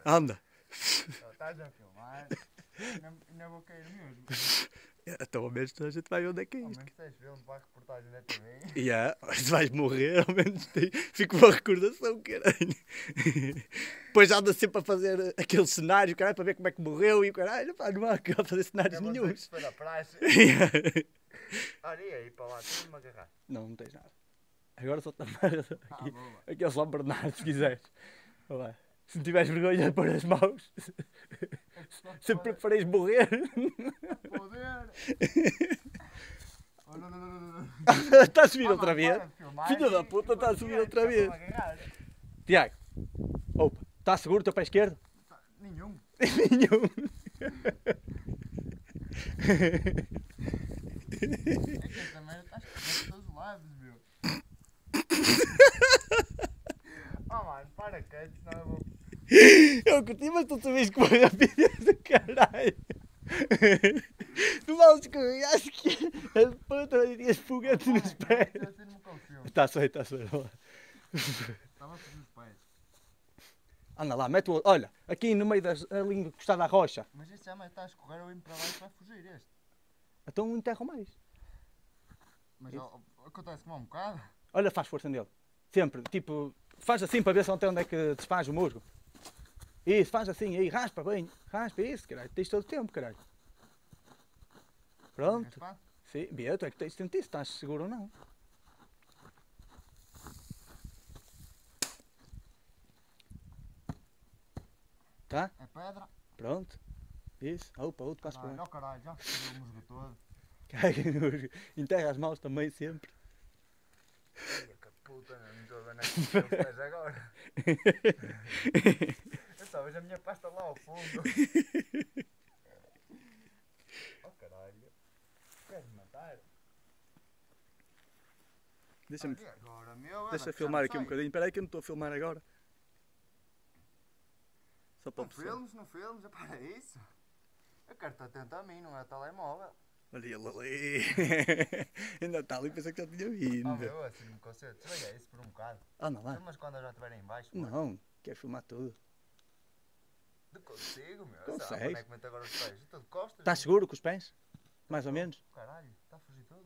Anda. Estás a filmar? Ainda vou cair mesmo. Então ao menos toda a gente vai ver onde é que é Ao isto. menos tens filme para a reportagem da TV. Se vais morrer, ao menos fica uma recordação, caralho. Depois anda sempre a fazer aquele cenário, caralho, para ver como é que morreu e o caralho, pá, não há que fazer cenários Não vou dizer que nenhuns. se foi da praxe. Olha, e aí para lá, tens uma garrafa. Não, não tens nada. Agora só está aqui. Boa. Aqui é o São Bernardo, se quiseres. Vai lá. Se não tiveres vergonha de pôr as mãos, se preferes morrer. Poder. Oh, não. Está a subir outra vez. Para de filmar Filho da e- puta, está a subir e- outra vez. para agarrar. Tiago, opa, está seguro o teu pé esquerdo? Nenhum. Nenhum. É que esta merda está escorrendo de todos os lados, meu. Oh mano, para quieto, senão eu vou. Eu curti, mas tu sabes com uma rapidez do caralho. Tu mal escorregaste que a puta vai ter foguete nos pés. Eu assim não me confio. Está-se bem, está-se bem. Estava a fazer os pés. Anda lá, mete o outro. Olha, aqui no meio ali encostado à rocha. Mas este já está a escorrer, eu indo para baixo vai fugir este. Então enterra mais. Mas Isso. acontece como um bocado. Olha, faz força nele. Sempre, tipo, faz assim para ver se onde é que desfaz o musgo. Isso, faz assim, aí, raspa bem. Raspa, isso, caralho. Tens todo o tempo, caralho. Pronto. Raspado? Sim, Bia, tu é que tens de sentir se estás seguro ou não. Tá? É pedra. Pronto. Isso. Opa, outro passo para Olha lá. o caralho, já fodeu o musgo todo. Carrega no musgo. Enterra as mãos também, sempre. Ai, que puta, não estou a ver onde é que os meus pés agora. Eu só vejo a minha pasta lá ao fundo. Oh caralho. Queres me matar? Deixa-me Olha, agora, meu, deixa anda, filmar já aqui um sai. bocadinho. Espera aí que eu não estou a filmar agora. Só para o Não pessoal. filmes, não filmes, é para isso. Eu quero estar atento a mim, não é o telemóvel. Olha ele ali. Ainda está ali, pensei que já tinha vindo. Ah, meu, assim não me consigo. Desliga isso por um bocado. Anda lá. Filmas quando eu já estiver em baixo. mano. Não, quer filmar tudo. Não consigo, meu. Consegues. Sabe quando é que mete agora os pés? Estou de costas. Estás meu. seguro com os pés? Mais ou menos? Caralho, está a fugir tudo.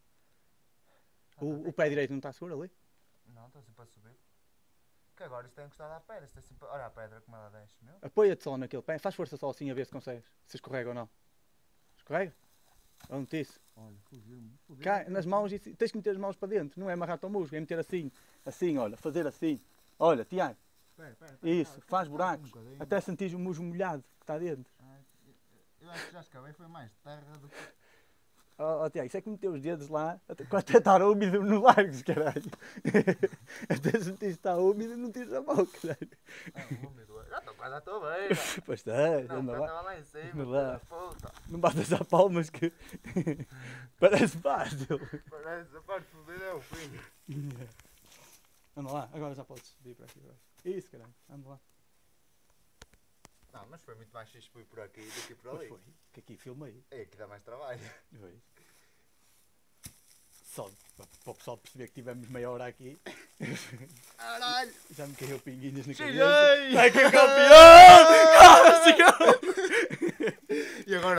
O pé direito não está seguro ali? Não, estou sempre a subir. Que agora isto é encostado à pedra. Isto é sempre... Olha a pedra como ela desce, meu. Apoia-te só naquele pé. Faz força só assim a ver se consegues. Se escorrega ou não. Escorrega? Onde isso? Olha, fugiu-me. Cai nas mãos e tens que meter as mãos para dentro. Não é amarrar-te ao musgo, é meter assim. Assim, olha. Fazer assim. Olha, Tiago. Espera. Isso. Faz buracos. Um bocadinho. Até sentir o musgo molhado que está dentro. Ai, eu acho que já escavei foi mais terra do que... Oh, Tiago, isso é que meteu os dedos lá até estar úmido no largos, caralho. Até sentir que está úmido não tires a mão, caralho. Ah, úmido. Já estou quase à tua beira. Pois está, Não, anda já lá. estava lá em cima. Anda filho lá. da puta. Não batas a palmas que parece fácil. Parece a parte fodida é o fim. Anda lá, agora já podes vir para aqui. Isso, caralho, anda lá. Não, mas foi muito mais fixe por aqui do que por ali. Foi, que aqui filmei. É, aqui dá mais trabalho. Foi. Só para o pessoal perceber que tivemos meia hora aqui. Caralho! Já me caiu pinguinhas na Cheguei! cabeça. Está aqui o campeão! Calma, senhor! E agora